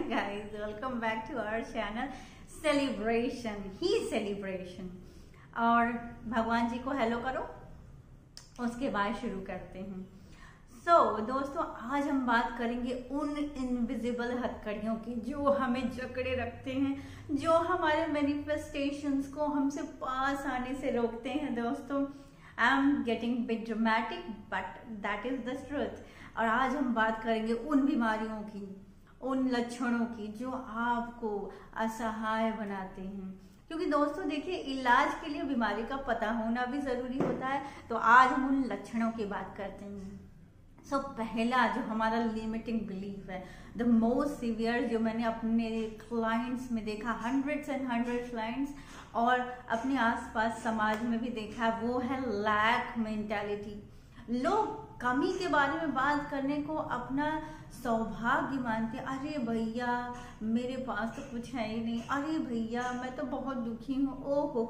guys, welcome back to our channel celebration ही celebration. और भगवान जी को हेलो करो, उसके बाद शुरू करते हैं। दोस्तों, आज हम बात करेंगे उन इनविजिबल हथकड़ियों की जो हमें जकड़े रखते हैं, जो हमारे मैनिफेस्टेशंस को हमसे पास आने से रोकते हैं। दोस्तों, I am getting bit dramatic but that is the truth. और आज हम बात करेंगे उन बीमारियों की, उन लक्षणों की जो आपको असहाय बनाते हैं। क्योंकि दोस्तों देखिए, इलाज के लिए बीमारी का पता होना भी जरूरी होता है। तो आज हम उन लक्षणों की बात करते हैं। पहला जो हमारा लिमिटिंग बिलीफ है, द मोस्ट सीवियर, जो मैंने अपने क्लाइंट्स में देखा, हंड्रेड्स एंड हंड्रेड क्लाइंट्स, और अपने आसपास समाज में भी देखा है, वो है लैक मेंटालिटी। लोग कमी के बारे में बात करने को अपना सौभाग्य मानते। अरे भैया, मेरे पास तो कुछ है ही नहीं। अरे भैया, मैं तो बहुत दुखी हूँ। ओहो,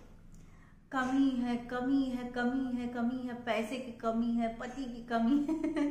कमी है, कमी है, कमी है, कमी है, पैसे की कमी है, पति की कमी है,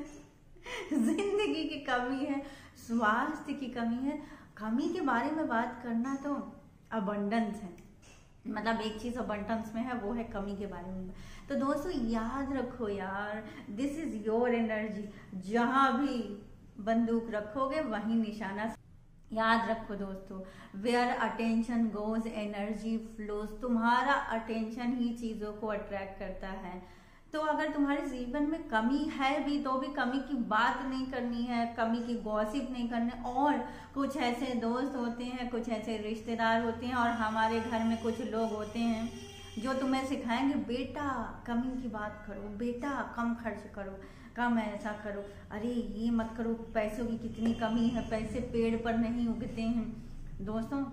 जिंदगी की कमी है, स्वास्थ्य की कमी है। कमी के बारे में बात करना तो अबंडेंस है, मतलब एक चीज अबंडेंस में है, वो है कमी के बारे में। तो दोस्तों याद रखो यार, दिस इज योर एनर्जी। जहां भी बंदूक रखोगे वहीं निशाना। याद रखो दोस्तों, where attention goes energy flows. तुम्हारा अटेंशन ही चीजों को अट्रैक्ट करता है। तो अगर तुम्हारे जीवन में कमी है भी, तो भी कमी की बात नहीं करनी है, कमी की गॉसिप नहीं करनी। और कुछ ऐसे दोस्त होते हैं, कुछ ऐसे रिश्तेदार होते हैं, और हमारे घर में कुछ लोग होते हैं जो तुम्हें सिखाएंगे, बेटा कमी की बात करो, बेटा कम खर्च करो, कम ऐसा करो, अरे ये मत करो, पैसों की कितनी कमी है, पैसे पेड़ पर नहीं उगते हैं। दोस्तों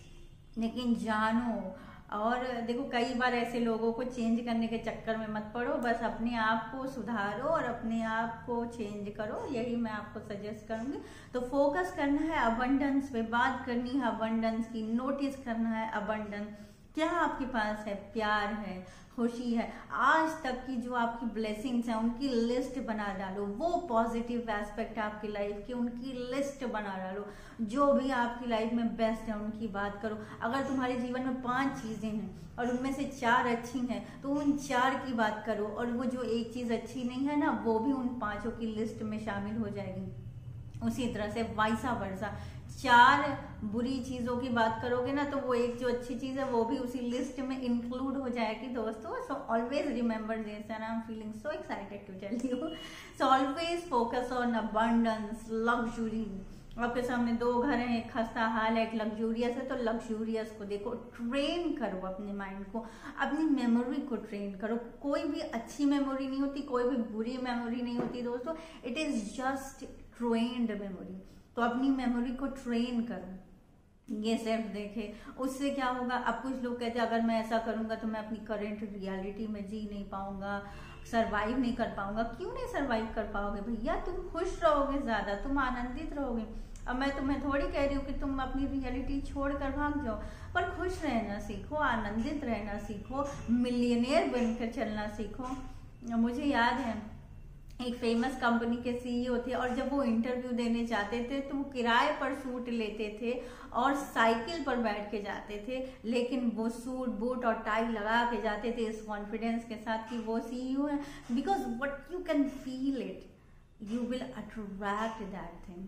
लेकिन जानो, और देखो, कई बार ऐसे लोगों को चेंज करने के चक्कर में मत पड़ो। बस अपने आप को सुधारो और अपने आप को चेंज करो, यही मैं आपको सजेस्ट करूंगी। तो फोकस करना है अबंडेंस पे, बात करनी है अबंडेंस की, नोटिस करना है अबंडेंस। क्या आपके पास है? प्यार है, खुशी है, आज तक की जो आपकी ब्लेसिंग्स हैं उनकी लिस्ट बना डालो। वो पॉजिटिव एस्पेक्ट आपकी लाइफ की, उनकी लिस्ट बना डालो। जो भी आपकी लाइफ में बेस्ट है उनकी बात करो। अगर तुम्हारे जीवन में 5 चीजें हैं और उनमें से 4 अच्छी हैं, तो उन 4 की बात करो, और वो जो एक चीज अच्छी नहीं है ना, वो भी उन 5 की लिस्ट में शामिल हो जाएगी। उसी तरह से वाइसा वर्सा, 4 बुरी चीजों की बात करोगे ना, तो वो एक जो अच्छी चीज है वो भी उसी लिस्ट में इंक्लूड हो जाएगी। दोस्तों, so always remember this and I am feeling so excited to tell you. So always focus on abundance, luxury. आपके सामने 2 घर हैं, एक खस्ता हाल है, एक लग्जूरियस है। तो लग्जूरियस को देखो, ट्रेन करो अपने माइंड को, अपनी मेमोरी को ट्रेन करो। कोई भी अच्छी मेमोरी नहीं होती, कोई भी बुरी मेमोरी नहीं होती दोस्तों, it is just trained memory. तो अपनी मेमोरी को ट्रेन करो। ये सिर्फ देखे, उससे क्या होगा। अब कुछ लोग कहते हैं, अगर मैं ऐसा करूंगा तो मैं अपनी करंट रियलिटी में जी नहीं पाऊंगा, सरवाइव नहीं कर पाऊंगा। क्यों नहीं सरवाइव कर पाओगे भैया? तुम खुश रहोगे, ज्यादा तुम आनंदित रहोगे। अब मैं तुम्हें थोड़ी कह रही हूँ कि तुम अपनी रियलिटी छोड़कर भाग जाओ, पर खुश रहना सीखो, आनंदित रहना सीखो, मिलियनेयर बनकर चलना सीखो। मुझे याद है, एक फेमस कंपनी के सीईओ थे, और जब वो इंटरव्यू देने जाते थे तो वो किराए पर सूट लेते थे और साइकिल पर बैठ के जाते थे। लेकिन वो सूट बूट और टाई लगा के जाते थे इस कॉन्फिडेंस के साथ कि वो सीईओ है। Because what you can feel it, you will attract that thing.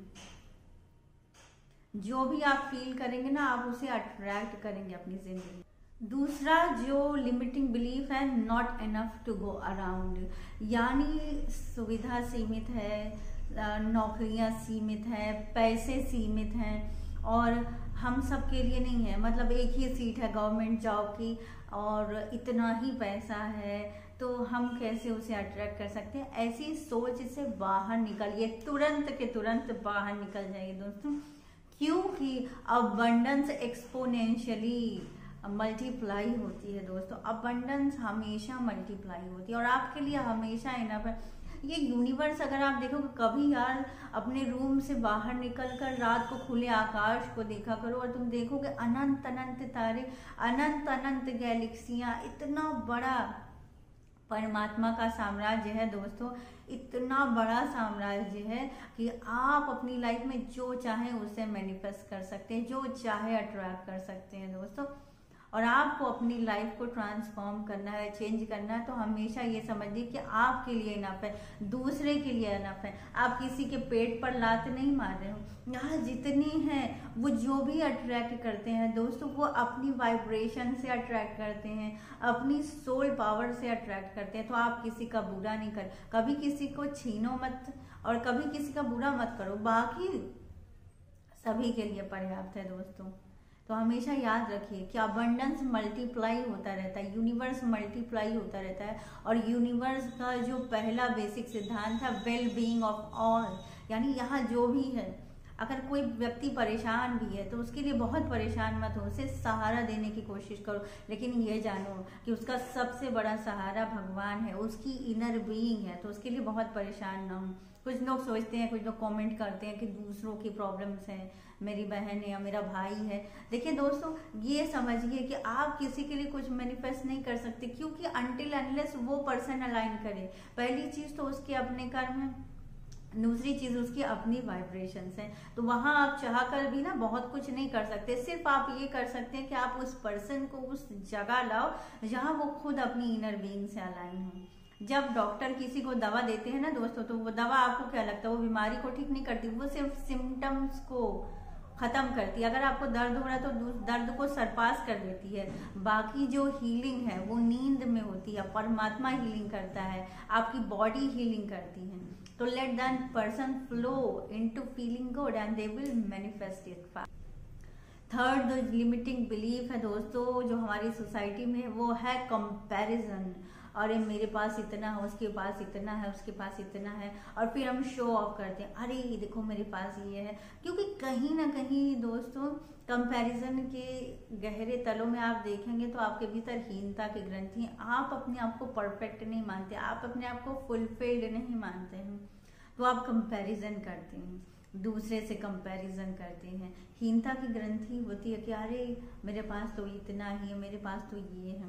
जो भी आप फील करेंगे ना, आप उसे अट्रैक्ट करेंगे अपनी जिंदगी। दूसरा जो लिमिटिंग बिलीफ है, not enough to go around, यानी सुविधा सीमित है, नौकरियां सीमित है, पैसे सीमित हैं, और हम सब के लिए नहीं है। मतलब एक ही सीट है गवर्नमेंट जॉब की और इतना ही पैसा है, तो हम कैसे उसे अट्रैक्ट कर सकते हैं? ऐसी सोच से बाहर निकलिए, तुरंत के तुरंत बाहर निकल जाइए दोस्तों। क्योंकि अबंडेंस एक्सपोनेंशियली मल्टीप्लाई होती है दोस्तों। अबंडेंस हमेशा मल्टीप्लाई होती है, और आपके लिए हमेशा इनफ है। ये यूनिवर्स, अगर आप देखोगे कभी यार, अपने रूम से बाहर निकलकर रात को खुले आकाश को देखा करो, और तुम देखोगे अनंत अनंत तारे, अनंत अनंत गैलेक्सियां, इतना बड़ा परमात्मा का साम्राज्य है दोस्तों, इतना बड़ा साम्राज्य है कि आप अपनी लाइफ में जो चाहे उसे मैनिफेस्ट कर सकते हैं, जो चाहे अट्रैक्ट कर सकते हैं दोस्तों। और आपको अपनी लाइफ को ट्रांसफॉर्म करना है, चेंज करना है, तो हमेशा ये समझिए कि आपके लिए इनफ है, दूसरे के लिए इनफ है। आप किसी के पेट पर लात नहीं मार रहे हो। यहाँ जितनी हैं वो जो भी अट्रैक्ट करते हैं दोस्तों, वो अपनी वाइब्रेशन से अट्रैक्ट करते हैं, अपनी सोल पावर से अट्रैक्ट करते हैं। तो आप किसी का बुरा नहीं कर, कभी किसी को छीनो मत और कभी किसी का बुरा मत करो, बाकी सभी के लिए पर्याप्त है दोस्तों। तो हमेशा याद रखिए कि अबंडेंस मल्टीप्लाई होता रहता है, यूनिवर्स मल्टीप्लाई होता रहता है। और यूनिवर्स का जो पहला बेसिक सिद्धांत है वेल बीइंग ऑफ ऑल, यानी यहाँ जो भी है, अगर कोई व्यक्ति परेशान भी है तो उसके लिए बहुत परेशान मत हो, उसे सहारा देने की कोशिश करो, लेकिन ये जानो कि उसका सबसे बड़ा सहारा भगवान है, उसकी इनर बीइंग है, तो उसके लिए बहुत परेशान ना हो। कुछ लोग सोचते हैं, कुछ लोग कमेंट करते हैं कि दूसरों की प्रॉब्लम्स हैं, मेरी बहन है या मेरा भाई है। देखिए दोस्तों, ये समझिए कि आप किसी के लिए कुछ मैनिफेस्ट नहीं कर सकते, क्योंकि अनटिल अनलेस वो पर्सन अलाइन करे। पहली चीज तो उसके अपने कर्म है, दूसरी चीज उसकी अपनी वाइब्रेशंस हैं। तो वहां आप चाह कर भी ना बहुत कुछ नहीं कर सकते। सिर्फ आप ये कर सकते हैं कि आप उस पर्सन को उस जगह लाओ जहां वो खुद अपनी इनर बीइंग से अलाइन हो। जब डॉक्टर किसी को दवा देते हैं ना दोस्तों, तो वो दवा आपको क्या लगता है, वो बीमारी को ठीक नहीं करती, वो सिर्फ सिम्टम्स को खत्म करती है। अगर आपको दर्द हो रहा है तो दर्द को सरपास कर देती है। बाकी जो हीलिंग है वो नींद में होती है, परमात्मा हीलिंग करता है, आपकी बॉडी हीलिंग करती है। तो let that person flow into feeling good and they will manifest it. Third जो लिमिटिंग बिलीफ है दोस्तों जो हमारी सोसाइटी में, वो है कंपैरिजन। अरे मेरे पास इतना है, उसके पास इतना है, उसके पास इतना है, और फिर हम शो ऑफ करते हैं, अरे ये देखो मेरे पास ये है। क्योंकि कहीं ना कहीं दोस्तों कंपैरिजन के गहरे तलों में आप देखेंगे तो आपके भीतर हीनता की ग्रंथि है। आप अपने आप को परफेक्ट नहीं मानते, आप अपने आप को फुलफिल्ड नहीं मानते हैं, तो आप कंपैरिजन करते हैं, दूसरे से कंपैरिजन करते हैं। हीनता की ग्रंथि होती है कि अरे मेरे पास तो इतना ही है, मेरे पास तो ये है।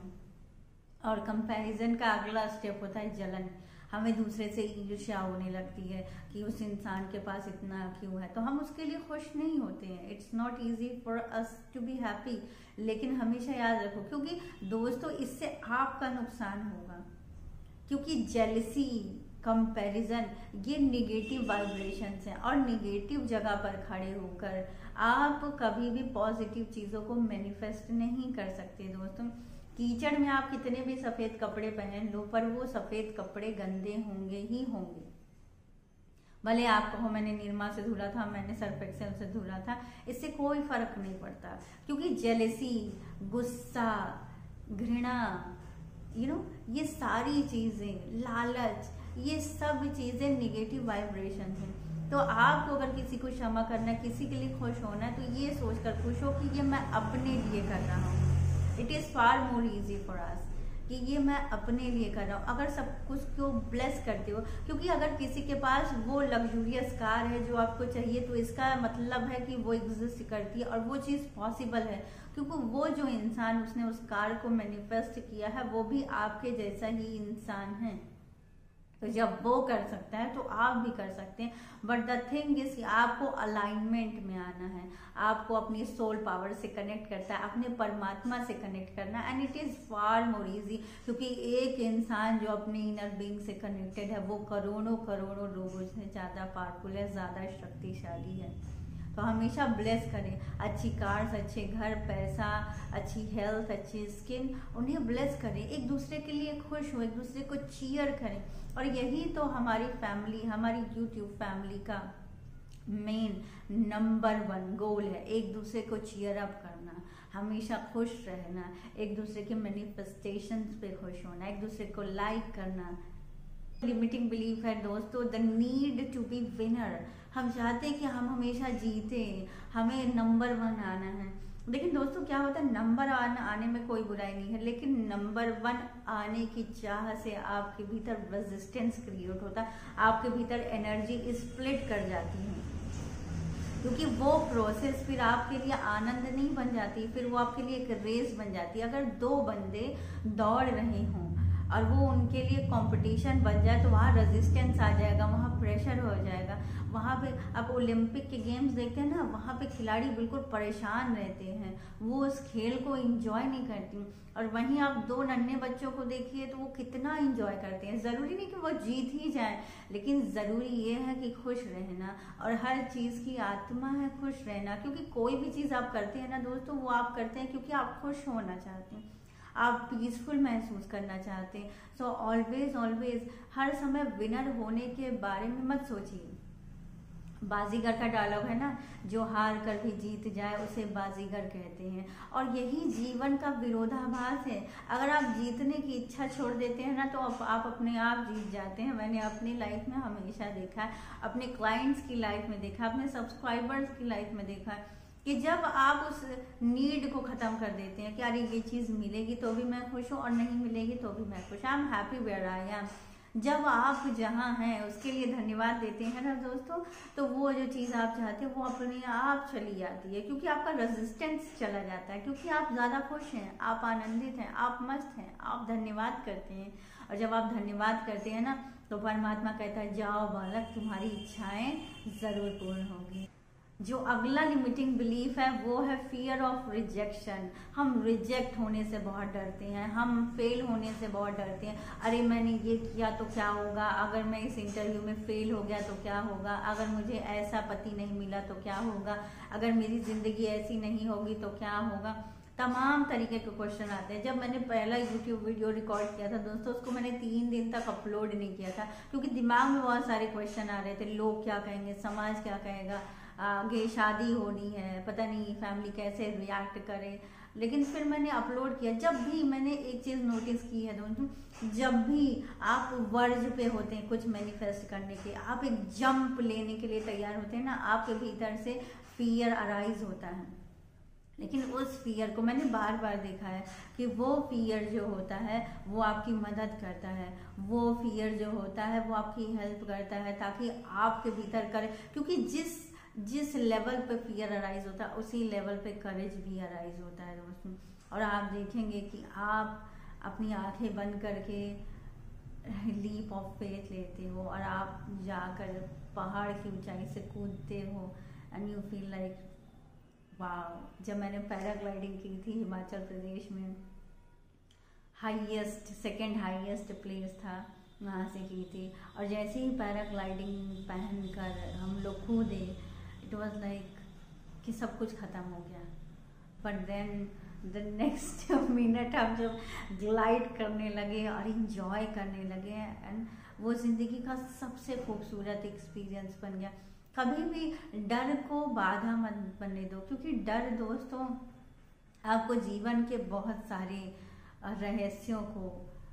और कंपैरिजन का अगला स्टेप होता है जलन। हमें दूसरे से ईर्ष्या होने लगती है कि उस इंसान के पास इतना क्यों है, तो हम उसके लिए खुश नहीं होते हैं। It's not easy for us to be happy. लेकिन हमेशा याद रखो, क्योंकि दोस्तों इससे आपका नुकसान होगा, क्योंकि जेलसी, कंपैरिजन ये निगेटिव वाइब्रेशंस हैं, और निगेटिव जगह पर खड़े होकर आप कभी भी पॉजिटिव चीज़ों को मैनिफेस्ट नहीं कर सकते दोस्तों। कीचड़ में आप कितने भी सफेद कपड़े पहन लो, पर वो सफेद कपड़े गंदे होंगे ही होंगे। भले आप कहो मैंने निरमा से धुला था, मैंने सर्फ एक्सेल से धुला था, इससे कोई फर्क नहीं पड़ता। क्योंकि जेलसी, गुस्सा, घृणा, ये सारी चीजें, लालच, ये सब चीजें निगेटिव वाइब्रेशन हैं। तो आपको अगर किसी को क्षमा करना है, किसी के लिए खुश होना है, तो ये सोचकर खुश हो कि ये मैं अपने लिए कर रहा हूँ। It is far more easy for us कि ये मैं अपने लिए कर रहा हूँ। अगर सब कुछ को ब्लेस करते हो, क्योंकि अगर किसी के पास वो लग्जूरियस कार है जो आपको चाहिए, तो इसका मतलब है कि वो एग्जिस्ट करती है और वो चीज़ पॉसिबल है, क्योंकि वो जो इंसान उसने उस कार को मैनिफेस्ट किया है वो भी आपके जैसा ही इंसान है। तो जब वो कर सकता है तो आप भी कर सकते हैं। बट द थिंग इज आपको अलाइनमेंट में आना है, आपको अपनी सोल पावर से कनेक्ट करता है, अपने परमात्मा से कनेक्ट करना, and it is far more easy. क्योंकि एक इंसान जो अपने इनर बीइंग से कनेक्टेड है वो करोड़ों करोड़ों लोगों से ज़्यादा पावरफुल है, ज़्यादा शक्तिशाली है। तो हमेशा ब्लेस करें, अच्छी कार्स, अच्छे घर, पैसा, अच्छी हेल्थ, अच्छी स्किन, उन्हें ब्लेस करें, एक दूसरे के लिए खुश हो, एक दूसरे को चीयर करें। और यही तो हमारी फैमिली, हमारी यूट्यूब फैमिली का मेन नंबर 1 गोल है, एक दूसरे को चीयर अप करना, हमेशा खुश रहना, एक दूसरे के मैनिफेस्टेशंस पे खुश होना, एक दूसरे को लाइक करना। लिमिटिंग बिलीफ है दोस्तों the need to be winner. हम चाहते हैं कि हम हमेशा जीते, हमें नंबर 1 आना है। लेकिन दोस्तों क्या होता है, नंबर आने में कोई बुराई नहीं है, लेकिन नंबर 1 आने की चाह से आपके भीतर रेजिस्टेंस क्रिएट होता है, आपके भीतर एनर्जी स्प्लिट कर जाती है, क्योंकि वो प्रोसेस फिर आपके लिए आनंद नहीं बन जाती, फिर वो आपके लिए एक रेस बन जाती है। अगर 2 बंदे दौड़ रहे हों, और वो उनके लिए कंपटीशन बन जाए तो वहाँ रेजिस्टेंस आ जाएगा, वहाँ प्रेशर हो जाएगा। वहाँ पे आप ओलंपिक के गेम्स देखते हैं ना, वहाँ पे खिलाड़ी बिल्कुल परेशान रहते हैं, वो उस खेल को एंजॉय नहीं करती। और वहीं आप दो नन्हे बच्चों को देखिए तो वो कितना एंजॉय करते हैं। ज़रूरी नहीं कि वो जीत ही जाए, लेकिन ज़रूरी ये है कि खुश रहना, और हर चीज़ की आत्मा है खुश रहना। क्योंकि कोई भी चीज़ आप करते हैं ना दोस्तों, वो आप करते हैं क्योंकि आप खुश होना चाहते हैं, आप पीसफुल महसूस करना चाहते हैं। सो ऑलवेज ऑलवेज हर समय विनर होने के बारे में मत सोचिए। बाजीगर का डायलॉग है ना, जो हार कर भी जीत जाए उसे बाजीगर कहते हैं। और यही जीवन का विरोधाभास है। अगर आप जीतने की इच्छा छोड़ देते हैं ना तो आप अपने आप जीत जाते हैं। मैंने अपनी लाइफ में हमेशा देखा है, अपने क्लाइंट्स की लाइफ में देखा, अपने सब्सक्राइबर्स की लाइफ में देखा है कि जब आप उस नीड को ख़त्म कर देते हैं कि अरे ये चीज़ मिलेगी तो भी मैं खुश हूँ और नहीं मिलेगी तो भी मैं खुश, I am happy where I am. जब आप जहाँ हैं उसके लिए धन्यवाद देते हैं ना दोस्तों, तो वो जो चीज़ आप चाहते हैं वो अपने आप चली जाती है, क्योंकि आपका रेजिस्टेंस चला जाता है, क्योंकि आप ज़्यादा खुश हैं, आप आनंदित हैं, आप मस्त हैं, आप धन्यवाद करते हैं। और जब आप धन्यवाद करते हैं ना तो परमात्मा कहता है जाओ बालक, तुम्हारी इच्छाएं ज़रूर पूर्ण होगी। जो अगला लिमिटिंग बिलीफ है वो है फियर ऑफ रिजेक्शन। हम रिजेक्ट होने से बहुत डरते हैं, हम फेल होने से बहुत डरते हैं। अरे मैंने ये किया तो क्या होगा, अगर मैं इस इंटरव्यू में फेल हो गया तो क्या होगा, अगर मुझे ऐसा पति नहीं मिला तो क्या होगा, अगर मेरी जिंदगी ऐसी नहीं होगी तो क्या होगा। तमाम तरीके के क्वेश्चन आते हैं। जब मैंने पहला यूट्यूब वीडियो रिकॉर्ड किया था दोस्तों, उसको मैंने 3 दिन तक अपलोड नहीं किया था, क्योंकि दिमाग में बहुत सारे क्वेश्चन आ रहे थे। लोग क्या कहेंगे, समाज क्या कहेगा, आगे शादी होनी है, पता नहीं फैमिली कैसे रिएक्ट करे। लेकिन फिर मैंने अपलोड किया। जब भी मैंने एक चीज़ नोटिस की है दोस्तों, जब भी आप वर्ज पे होते हैं कुछ मैनिफेस्ट करने के, आप एक जंप लेने के लिए तैयार होते हैं ना, आपके भीतर से फियर अराइज होता है। लेकिन उस फियर को मैंने बार बार देखा है कि वो फियर जो होता है वो आपकी मदद करता है, वो फियर जो होता है वो आपकी हेल्प करता है ताकि आपके भीतर करे। क्योंकि जिस लेवल पे फियर अराइज होता है उसी लेवल पे करेज भी अराइज होता है दोस्तों। और आप देखेंगे कि आप अपनी आंखें बंद करके लीप ऑफ फेथ लेते हो और आप जाकर पहाड़ की ऊंचाई से कूदते हो एंड यू फील लाइक वाह। जब मैंने पैराग्लाइडिंग की थी हिमाचल प्रदेश में, सेकंड हाईएस्ट प्लेस था, वहाँ से की थी। और जैसे ही पैराग्लाइडिंग पहन कर हम लोग कूदे, इट वॉज लाइक कि सब कुछ ख़त्म हो गया। But then the next minute हम जब ग्लाइड करने लगे और इंजॉय करने लगे, एंड वो ज़िंदगी का सबसे खूबसूरत एक्सपीरियंस बन गया। कभी भी डर को बाधा मत बनने दो, क्योंकि डर दोस्तों आपको जीवन के बहुत सारे रहस्यों को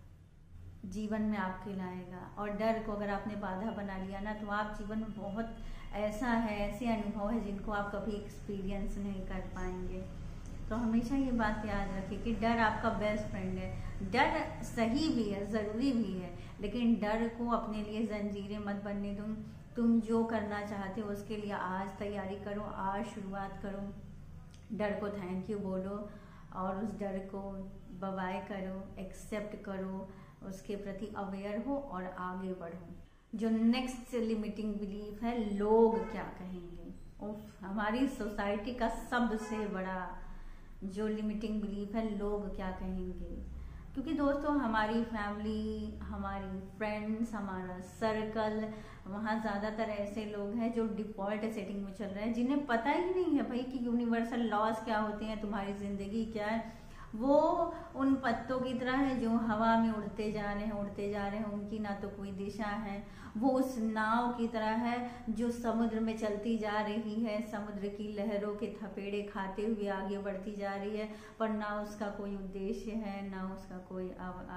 जीवन में आपके लाएगा। और डर को अगर आपने बाधा बना लिया ना तो आप जीवन में बहुत ऐसा है, ऐसे अनुभव है जिनको आप कभी एक्सपीरियंस नहीं कर पाएंगे। तो हमेशा ये बात याद रखिए कि डर आपका बेस्ट फ्रेंड है। डर सही भी है, ज़रूरी भी है, लेकिन डर को अपने लिए जंजीरें मत बनने दो। तुम जो करना चाहते हो उसके लिए आज तैयारी करो, आज शुरुआत करो। डर को थैंक यू बोलो और उस डर को बाय करो, एक्सेप्ट करो, उसके प्रति अवेयर हो और आगे बढ़ो। जो नेक्स्ट लिमिटिंग बिलीफ है, लोग क्या कहेंगे। हमारी सोसाइटी का सबसे बड़ा जो लिमिटिंग बिलीफ है, लोग क्या कहेंगे। क्योंकि दोस्तों हमारी फैमिली, हमारी फ्रेंड्स, हमारा सर्कल, वहाँ ज़्यादातर ऐसे लोग हैं जो डिफ़ॉल्ट सेटिंग में चल रहे हैं, जिन्हें पता ही नहीं है भाई कि यूनिवर्सल लॉज क्या होते हैं, तुम्हारी ज़िंदगी क्या है। वो उन पत्तों की तरह है जो हवा में उड़ते जा रहे हैं, उनकी ना तो कोई दिशा है। वो उस नाव की तरह है जो समुद्र में चलती जा रही है, समुद्र की लहरों के थपेड़े खाते हुए आगे बढ़ती जा रही है, पर ना उसका कोई उद्देश्य है, ना उसका कोई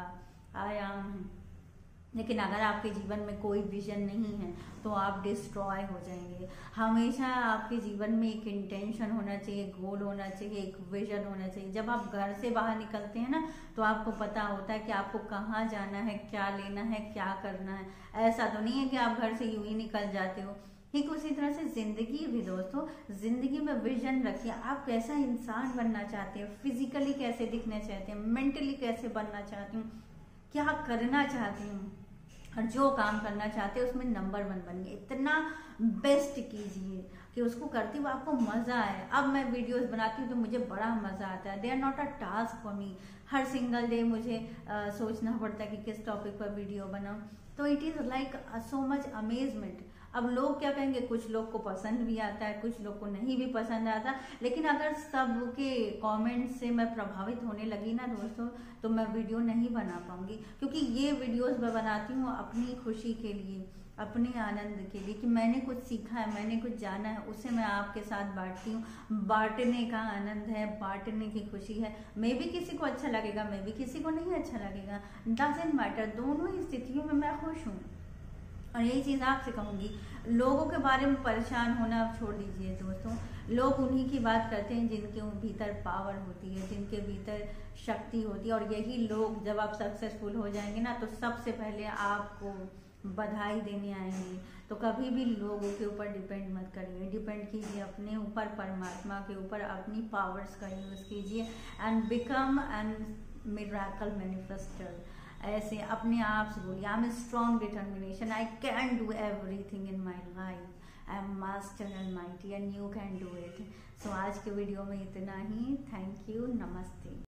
आयाम है। लेकिन अगर आपके जीवन में कोई विजन नहीं है तो आप डिस्ट्रॉय हो जाएंगे। हमेशा आपके जीवन में एक इंटेंशन होना चाहिए, गोल होना चाहिए, एक विजन होना चाहिए। जब आप घर से बाहर निकलते हैं ना तो आपको पता होता है कि आपको कहाँ जाना है, क्या लेना है, क्या करना है। ऐसा तो नहीं है कि आप घर से यूं ही निकल जाते हो। ठीक उसी तरह से जिंदगी भी दोस्तों, जिंदगी में विजन रखिए। आप कैसा इंसान बनना चाहते हैं, फिजिकली कैसे दिखना चाहते हैं, मेंटली कैसे बनना चाहते हैं, क्या करना चाहती हूँ और जो काम करना चाहते हैं उसमें नंबर 1 बनिए, इतना बेस्ट कीजिए कि उसको करती हुए आपको मज़ा आए। अब मैं वीडियोस बनाती हूँ तो मुझे बड़ा मज़ा आता है। They are not a task for me. हर सिंगल डे मुझे सोचना पड़ता है कि किस टॉपिक पर वीडियो बनाऊँ, तो it is like so much amazement. अब लोग क्या कहेंगे, कुछ लोग को पसंद भी आता है, कुछ लोग को नहीं भी पसंद आता, लेकिन अगर सबके कमेंट से मैं प्रभावित होने लगी ना दोस्तों, तो मैं वीडियो नहीं बना पाऊंगी। क्योंकि ये वीडियोस मैं बनाती हूँ अपनी खुशी के लिए, अपने आनंद के लिए, कि मैंने कुछ सीखा है, मैंने कुछ जाना है, उसे मैं आपके साथ बांटती हूँ। बांटने का आनंद है, बांटने की खुशी है। मे भी किसी को अच्छा लगेगा, मे भी किसी को नहीं अच्छा लगेगा, डजंट मैटर। दोनों ही स्थितियों में मैं खुश हूँ। और यही चीज़ आपसे कहूँगी, लोगों के बारे में परेशान होना छोड़ दीजिए दोस्तों। लोग उन्हीं की बात करते हैं जिनके भीतर पावर होती है, जिनके भीतर शक्ति होती है, और यही लोग जब आप सक्सेसफुल हो जाएंगे ना, तो सबसे पहले आपको बधाई देने आएंगे। तो कभी भी लोगों के ऊपर डिपेंड मत करिए, डिपेंड कीजिए अपने ऊपर, परमात्मा के ऊपर, अपनी पावर्स का यूज़ कीजिए and become an miracle manifester. ऐसे अपने आप से बोलिए, I am strong determination, I can do everything in my life, I am master and mighty and you can do it. So आज के वीडियो में इतना ही। थैंक यू, नमस्ते।